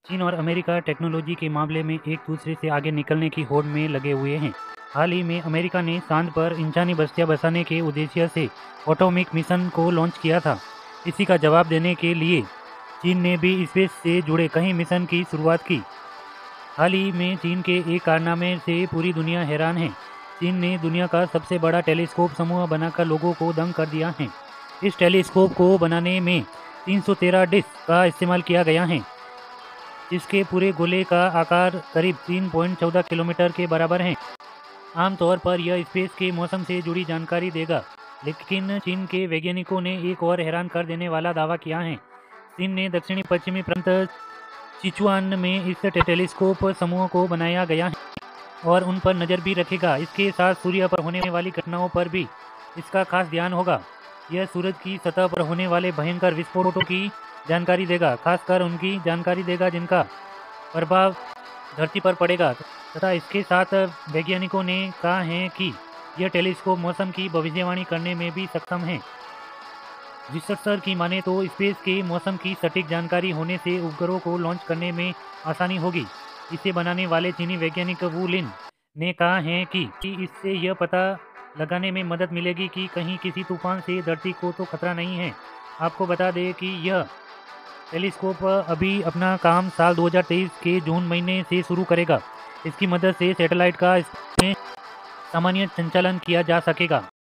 चीन और America technology के मामले में एक दूसरे से आगे निकलने की होड़ में लगे हुए हैं। हाल ही में अमेरिका ने चांद पर इंसानी बस्तियां बसाने के उद्देश्य से एटॉमिक मिशन को लॉन्च किया था। इसी का जवाब देने के लिए चीन ने भी स्पेस से जुड़े कई मिशन की शुरुआत की। हाल ही में चीन के एक कारनामे से पूरी दुनिया हैरान है। चीन ने दुनिया का सबसे बड़ा टेलीस्कोप समूह बनाकर लोगों को दंग कर दिया है। इस टेलीस्कोप को बनाने में 313 डिस्क का इस्तेमाल किया गया है। इसके पूरे गोले का आकार करीब 3.14 किलोमीटर के बराबर है। आमतौर पर यह स्पेस के मौसम से जुड़ी जानकारी देगा, लेकिन चीन के वैज्ञानिकों ने एक और हैरान कर देने वाला दावा किया है। चीन ने दक्षिणी पश्चिमी प्रांत सिचुआन में इस टेलीस्कोप समूह को बनाया गया है और उन पर नज़र भी रखेगा। इसके साथ सूर्य पर होने वाली घटनाओं पर भी इसका खास ध्यान होगा। यह सूरज की सतह पर होने वाले भयंकर विस्फोटों की जानकारी देगा, खासकर उनकी जानकारी देगा जिनका प्रभाव धरती पर पड़ेगा। तथा इसके साथ वैज्ञानिकों ने कहा है कि यह टेलीस्कोप मौसम की भविष्यवाणी करने में भी सक्षम है। रिसर्चर की माने तो स्पेस के मौसम की सटीक जानकारी होने से उपग्रहों को लॉन्च करने में आसानी होगी। इसे बनाने वाले चीनी वैज्ञानिक वू लिन ने कहा है कि इससे यह पता लगाने में मदद मिलेगी कि कहीं किसी तूफान से धरती को तो खतरा नहीं है। आपको बता दें कि यह टेलीस्कोप अभी अपना काम साल 2023 के जून महीने से शुरू करेगा। इसकी मदद से सैटेलाइट का इसमें सामान्य संचालन किया जा सकेगा।